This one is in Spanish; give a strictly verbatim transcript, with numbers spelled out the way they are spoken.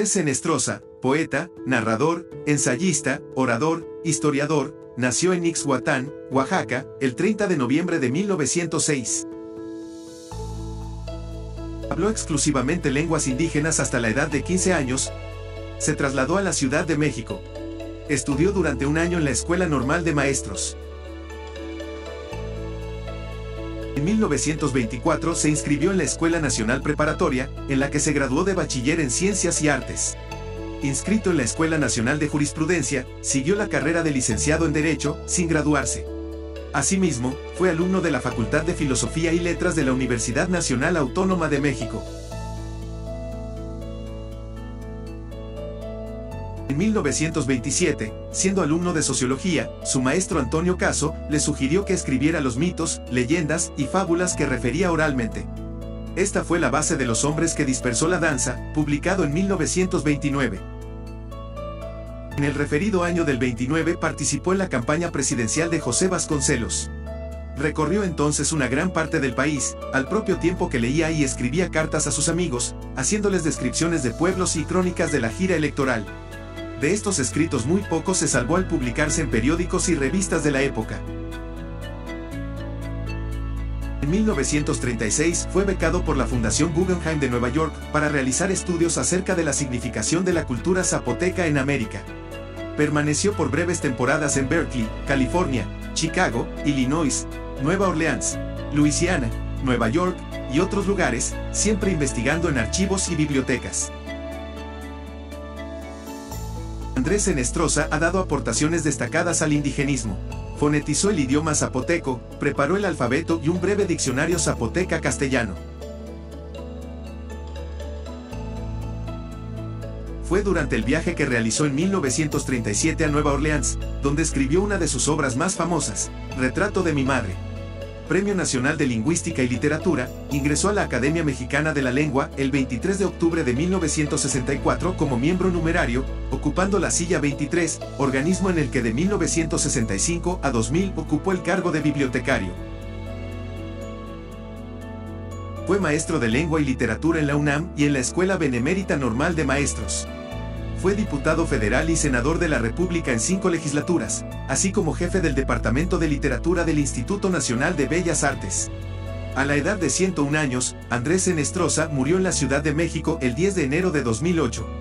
Andrés Senestrosa, poeta, narrador, ensayista, orador, historiador, nació en Ixhuatán, Oaxaca, el treinta de noviembre de mil novecientos seis. Habló exclusivamente lenguas indígenas hasta la edad de quince años. Se trasladó a la Ciudad de México. Estudió durante un año en la Escuela Normal de Maestros. En mil novecientos veinticuatro se inscribió en la Escuela Nacional Preparatoria, en la que se graduó de bachiller en Ciencias y Artes. Inscrito en la Escuela Nacional de Jurisprudencia, siguió la carrera de licenciado en Derecho, sin graduarse. Asimismo, fue alumno de la Facultad de Filosofía y Letras de la Universidad Nacional Autónoma de México. En mil novecientos veintisiete, siendo alumno de Sociología, su maestro Antonio Caso le sugirió que escribiera los mitos, leyendas y fábulas que refería oralmente. Esta fue la base de Los hombres que dispersó la danza, publicado en mil novecientos veintinueve. En el referido año del veintinueve participó en la campaña presidencial de José Vasconcelos. Recorrió entonces una gran parte del país, al propio tiempo que leía y escribía cartas a sus amigos, haciéndoles descripciones de pueblos y crónicas de la gira electoral. De estos escritos muy poco se salvó al publicarse en periódicos y revistas de la época. En mil novecientos treinta y seis fue becado por la Fundación Guggenheim de Nueva York para realizar estudios acerca de la significación de la cultura zapoteca en América. Permaneció por breves temporadas en Berkeley, California, Chicago, Illinois, Nueva Orleans, Luisiana, Nueva York y otros lugares, siempre investigando en archivos y bibliotecas. Andrés Senestrosa ha dado aportaciones destacadas al indigenismo. Fonetizó el idioma zapoteco, preparó el alfabeto y un breve diccionario zapoteca-castellano. Fue durante el viaje que realizó en mil novecientos treinta y siete a Nueva Orleans, donde escribió una de sus obras más famosas, Retrato de mi madre. Premio Nacional de Lingüística y Literatura, ingresó a la Academia Mexicana de la Lengua el veintitrés de octubre de mil novecientos sesenta y cuatro como miembro numerario, ocupando la silla veintitrés, organismo en el que de mil novecientos sesenta y cinco a dos mil ocupó el cargo de bibliotecario. Fue maestro de Lengua y Literatura en la UNAM y en la Escuela Benemérita Normal de Maestros. Fue diputado federal y senador de la República en cinco legislaturas, así como jefe del Departamento de Literatura del Instituto Nacional de Bellas Artes. A la edad de ciento un años, Andrés Senestrosa murió en la Ciudad de México el diez de enero de dos mil ocho.